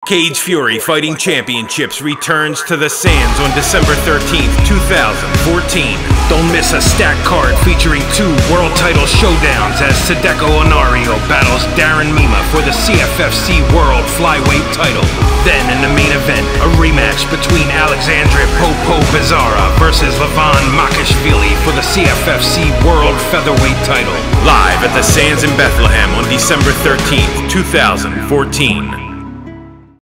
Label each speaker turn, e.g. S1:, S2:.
S1: Cage Fury Fighting Championships returns to the sands on December 13th, 2014. Don't miss a stacked card featuring 2 world title showdowns as Sideco Honor battles Darren Mima for the CFFC World Flyweight title. Then in the main event, a rematch between Alexandre Popo Bezerra versus Levan Makashvili for the CFFC World Featherweight title. Live at the Sands in Bethlehem on December 13th, 2014.